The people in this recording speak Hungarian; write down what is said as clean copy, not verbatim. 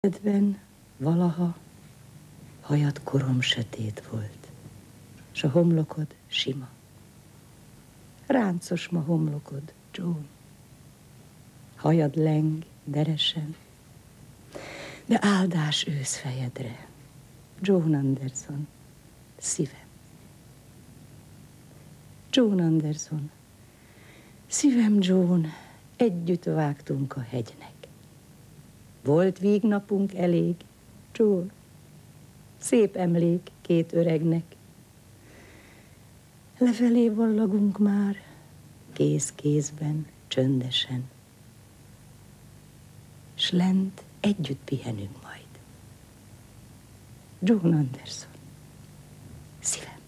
Kedven valaha hajad korom sötét volt, s a homlokod sima. Ráncos ma homlokod, Joan. Hajad leng deresen, de áldás őszfejedre, Joan Anderson, szívem. Joan Anderson, szívem, Joan, együtt vágtunk a hegynek. Volt vígnapunk elég, Joan, szép emlék két öregnek. Lefelé vallagunk már, kéz kézben, csöndesen. S lent együtt pihenünk majd. Joan Anderson, szívem.